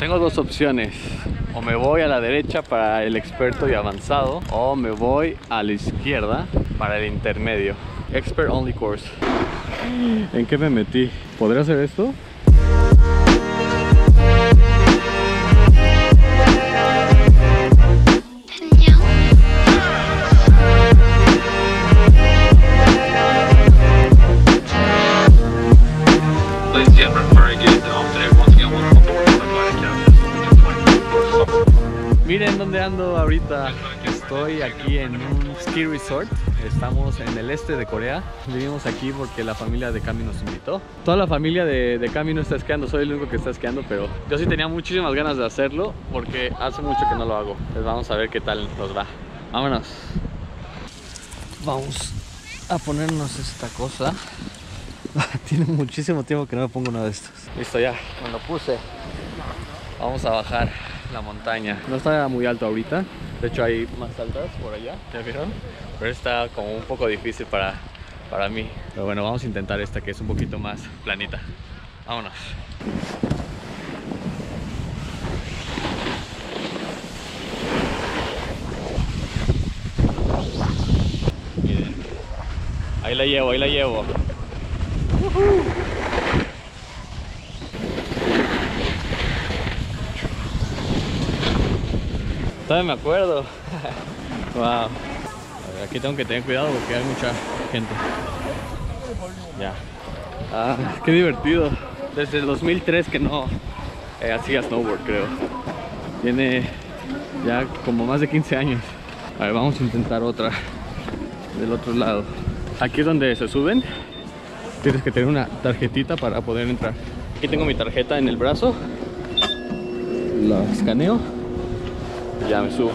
Tengo dos opciones, o me voy a la derecha para el experto y avanzado, o me voy a la izquierda para el intermedio. Expert Only Course. ¿En qué me metí? ¿Podría hacer esto? Miren dónde ando ahorita. Estoy aquí en un ski resort. Estamos en el este de Corea. Vivimos aquí porque la familia de Cami nos invitó. Toda la familia de Cami no está esquiando. Soy el único que está esquiando, pero yo sí tenía muchísimas ganas de hacerlo porque hace mucho que no lo hago. Pues vamos a ver qué tal nos va. Vámonos. Vamos a ponernos esta cosa. Tiene muchísimo tiempo que no me pongo uno de estos. Listo, ya, me lo puse. Vamos a bajar la montaña. No está muy alto ahorita. De hecho hay más altas por allá, ¿ya vieron? Pero está como un poco difícil para mí. Pero bueno, vamos a intentar esta que es un poquito más planita. Vámonos. Miren. Ahí la llevo, ahí la llevo. Todavía me acuerdo. Wow. A ver, aquí tengo que tener cuidado porque hay mucha gente. Ya. Ah, qué divertido. Desde el 2003 que no hacía snowboard, creo. Tiene ya como más de 15 años. A ver, vamos a intentar otra del otro lado. Aquí es donde se suben. Tienes que tener una tarjetita para poder entrar. Aquí tengo mi tarjeta en el brazo. La escaneo. Y ya me subo.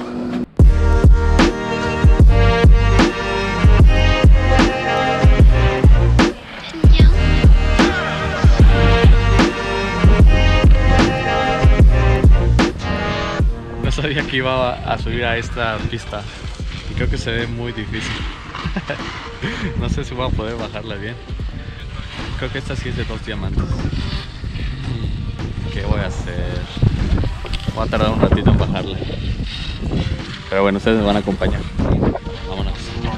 No sabía que iba a subir a esta pista. Y creo que se ve muy difícil. No sé si voy a poder bajarla bien. Creo que esta sí es de 2 diamantes. ¿Qué voy a hacer? Voy a tardar un ratito en bajarla. Pero bueno, ustedes me van a acompañar. Vámonos.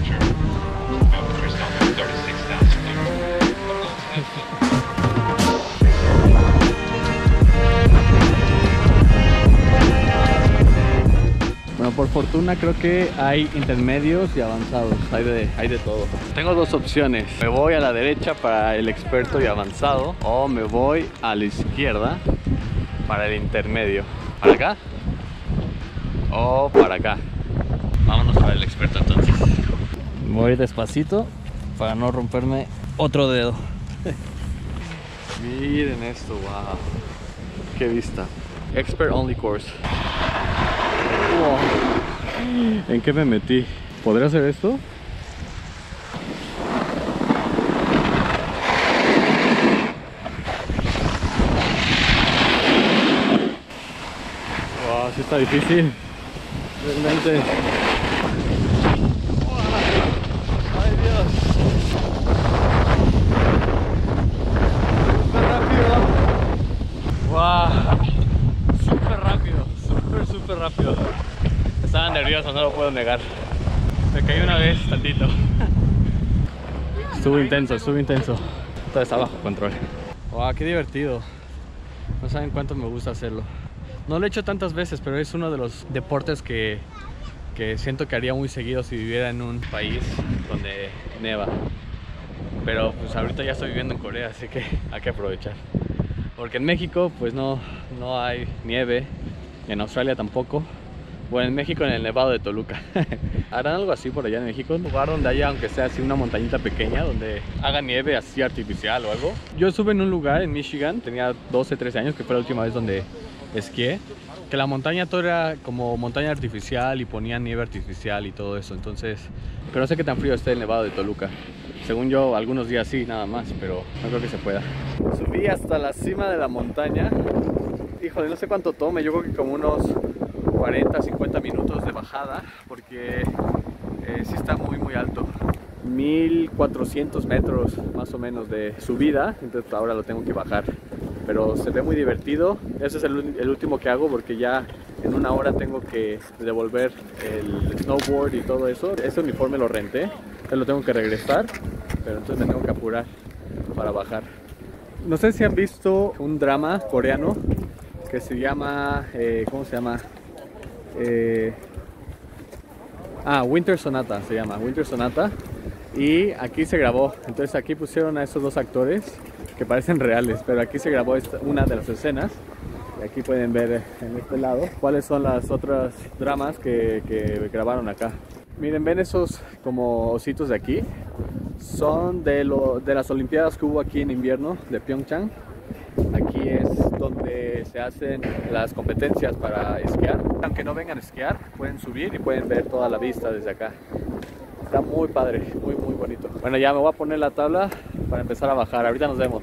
Bueno, por fortuna creo que hay intermedios y avanzados, hay de todo. Tengo dos opciones, me voy a la derecha para el experto y avanzado, o me voy a la izquierda para el intermedio. ¿Para acá? O para acá. Vámonos para el experto entonces. Voy despacito para no romperme otro dedo. Miren esto, wow. Qué vista. Expert Only Course. Wow. ¿En qué me metí? ¿Podría hacer esto? Wow, sí está difícil. Realmente. Wow. Ay, Dios. Súper rápido. Wow. Súper rápido. Estaba nervioso, no lo puedo negar. Me caí una vez tantito. Estuvo intenso. Todo está bajo control. Wow, qué divertido. No saben cuánto me gusta hacerlo. No lo he hecho tantas veces, pero es uno de los deportes que siento que haría muy seguido si viviera en un país donde neva. Pero pues ahorita ya estoy viviendo en Corea, así que hay que aprovechar. Porque en México pues no hay nieve. En Australia tampoco. Bueno, en México en el Nevado de Toluca. ¿Harán algo así por allá en México? Un lugar donde haya, aunque sea así, una montañita pequeña donde haga nieve así artificial o algo. Yo estuve en un lugar en Michigan, tenía 12, 13 años, que fue la última vez donde esquié. Que la montaña todo era como montaña artificial y ponían nieve artificial y todo eso. Entonces, pero no sé qué tan frío esté el Nevado de Toluca. Según yo, algunos días sí, nada más, pero no creo que se pueda. Subí hasta la cima de la montaña. Híjole, no sé cuánto tome, yo creo que como unos 40, 50 minutos de bajada, porque sí está muy alto. 1400 metros más o menos de subida, entonces ahora lo tengo que bajar. pero se ve muy divertido. Ese es el último que hago porque ya en una hora tengo que devolver el snowboard y todo eso. Ese uniforme lo renté, entonces lo tengo que regresar, pero entonces me tengo que apurar para bajar. No sé si han visto un drama coreano que se llama, ¿cómo se llama? Winter Sonata se llama, Winter Sonata. Y aquí se grabó, entonces aquí pusieron a estos dos actores que parecen reales, pero aquí se grabó una de las escenas. Y aquí pueden ver en este lado cuáles son las otras dramas que grabaron acá. Miren, ven esos como ositos de aquí. Son de las olimpiadas que hubo aquí en invierno de Pyeongchang. Aquí es donde se hacen las competencias para esquiar. Aunque no vengan a esquiar, pueden subir y pueden ver toda la vista desde acá. Está muy padre, muy bonito. Bueno, ya me voy a poner la tabla para empezar a bajar. Ahorita nos vemos.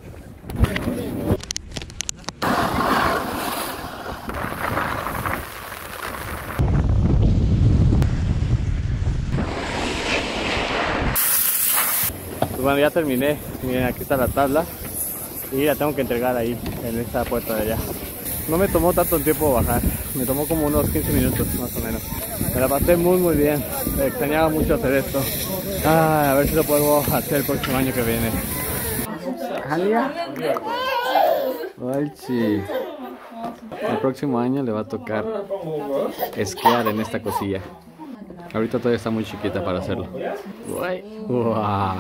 Pues bueno, ya terminé. Miren, aquí está la tabla y la tengo que entregar ahí, en esta puerta de allá. No me tomó tanto tiempo bajar, me tomó como unos 15 minutos más o menos. Me la pasé muy bien, me extrañaba mucho hacer esto. A ver si lo puedo hacer el próximo año que viene. ¿Alia? Ay, sí. El próximo año le va a tocar esquiar en esta cosilla. Ahorita todavía está muy chiquita para hacerlo. ¡Wow!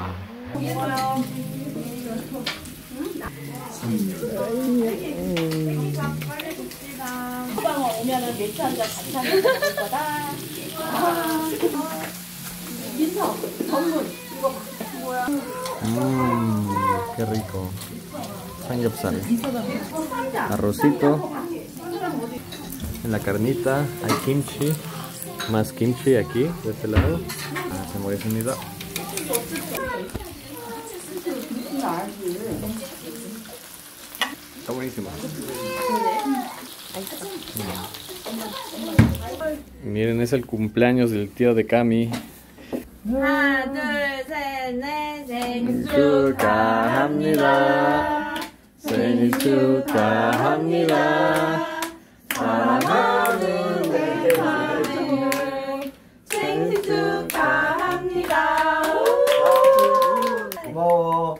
¡Qué rico! Samgyeopsal. Arrocito. En la carnita hay kimchi. Más kimchi aquí, de este lado. Se mueve sonido. Está buenísimo. Miren, es el cumpleaños del tío de Cami. 하나, 둘, 셋, 넷, 생일 축하합니다. 생일 축하합니다. 사랑하는 내 아들 생일 축하합니다. 고마워.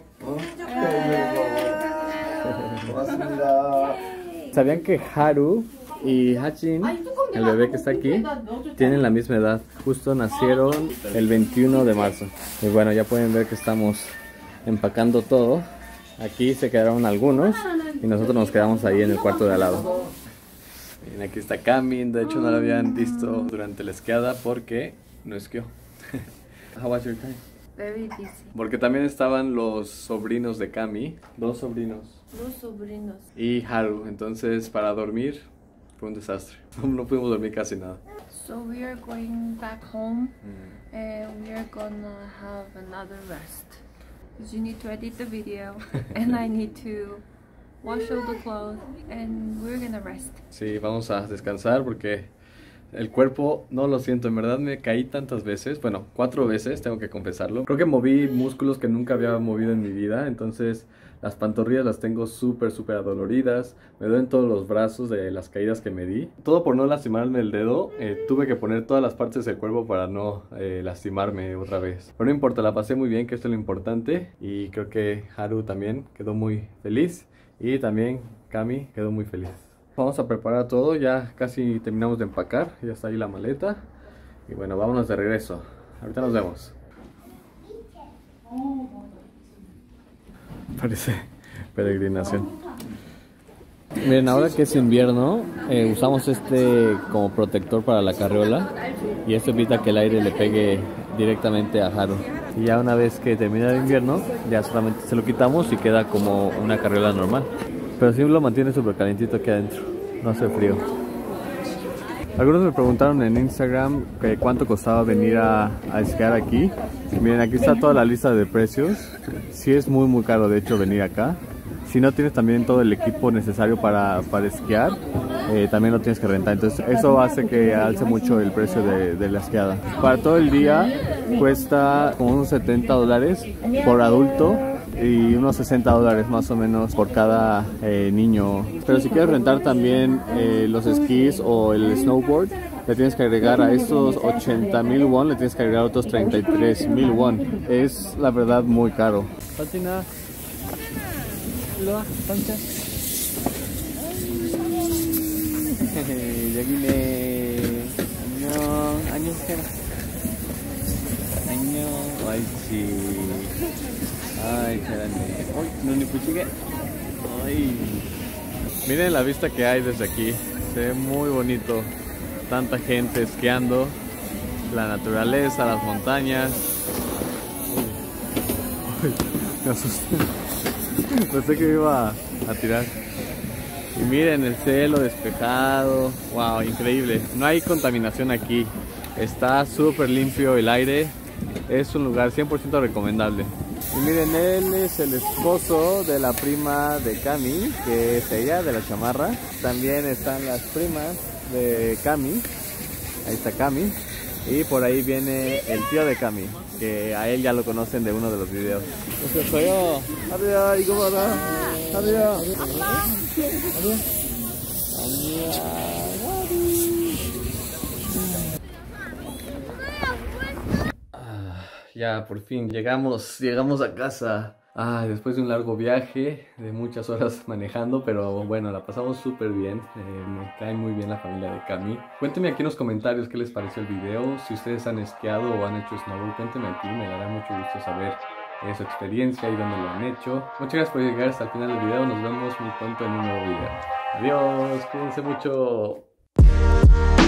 고맙습니다. ¿Sabían que Haru y Hachin, el bebé que está aquí, tienen la misma edad? Justo nacieron el 21 de marzo. Y bueno, ya pueden ver que estamos empacando todo. Aquí se quedaron algunos y nosotros nos quedamos ahí en el cuarto de al lado. Miren, aquí está Cami. De hecho no la habían visto durante la esquiada porque no esquió. How was your time? Very busy. Porque también estaban los sobrinos de Cami, dos sobrinos. Dos sobrinos. Y Haru, entonces para dormir fue un desastre. No pudimos dormir casi nada. So we are going back home and we are gonna have another rest. Because you need to edit the video and I need to wash all the clothes and we're gonna rest. Sí, vamos a descansar porque el cuerpo, no lo siento, en verdad me caí tantas veces, bueno, 4 veces, tengo que confesarlo. Creo que moví músculos que nunca había movido en mi vida, entonces las pantorrillas las tengo súper adoloridas, me duelen todos los brazos de las caídas que me di. Todo por no lastimarme el dedo, tuve que poner todas las partes del cuerpo para no lastimarme otra vez. Pero no importa, la pasé muy bien, que esto es lo importante, y creo que Haru también quedó muy feliz, y también Cami quedó muy feliz. Vamos a preparar todo, ya casi terminamos de empacar, ya está ahí la maleta. Y bueno, vámonos de regreso. Ahorita nos vemos. Parece peregrinación. Miren, ahora que es invierno, usamos este como protector para la carriola. Y esto evita que el aire le pegue directamente a Haru. Y ya una vez que termina el invierno, ya solamente se lo quitamos y queda como una carriola normal. Pero sí lo mantiene súper calentito aquí adentro, no hace frío. Algunos me preguntaron en Instagram que cuánto costaba venir a esquiar aquí. Miren, aquí está toda la lista de precios. Sí es muy caro de hecho venir acá. Si no tienes también todo el equipo necesario para esquiar, también lo tienes que rentar. Entonces eso hace que alce mucho el precio de la esquiada. Para todo el día cuesta como unos $70 por adulto y unos $60 más o menos por cada niño. Pero si quieres rentar también los esquís o el snowboard, le tienes que agregar a estos 80,000 won, le tienes que agregar otros 33,000 won. Es la verdad muy caro. Patina. 여기네. 안녕 해라. 안녕. 옳지. Ay, 잘하네. Uy, 눈이 부시게. Ay. Miren la vista que hay desde aquí. Se ve muy bonito. Tanta gente esquiando. La naturaleza, las montañas. Uy, me asusté. Pensé que me iba a tirar. Y miren el cielo despejado. Wow, increíble. No hay contaminación aquí. Está súper limpio el aire. Es un lugar 100% recomendable. Y miren, él es el esposo de la prima de Cami, que es ella, de la chamarra. También están las primas de Cami. Ahí está Cami. Y por ahí viene el tío de Cami, que a él ya lo conocen de uno de los videos. Este soy yo. Adiós, ¿y cómo va? Adiós. Ya por fin llegamos a casa. Después de un largo viaje, de muchas horas manejando, pero bueno, la pasamos súper bien. Me cae muy bien la familia de Cami. Cuéntenme aquí en los comentarios qué les pareció el video. Si ustedes han esquiado o han hecho snowboard, cuéntenme aquí, me dará mucho gusto saber su experiencia y dónde lo han hecho. Muchas gracias por llegar hasta el final del video. Nos vemos muy pronto en un nuevo video. Adiós, cuídense mucho.